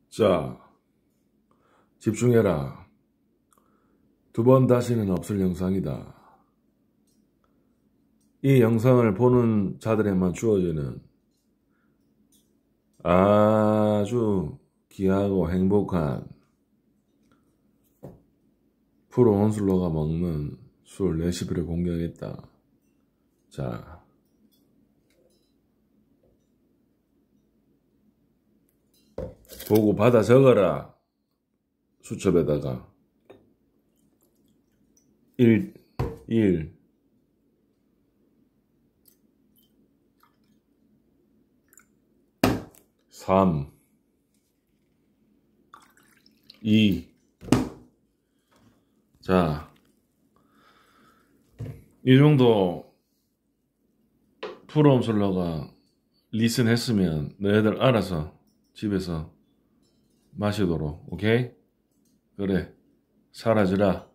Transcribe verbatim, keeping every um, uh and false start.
자, 집중해라. 두 번 다시는 없을 영상이다. 이 영상을 보는 자들에만 주어지는 아주 귀하고 행복한 프로 혼술러가 먹는 술 레시피를 공개하겠다. 자, 보고 받아 적어라. 수첩에다가 일, 일, 삼, 이. 자, 이 정도 프로 홈술러가 리슨 했으면 너희들 알아서 집에서 마시도록. 오케이? 그래, 사라지라.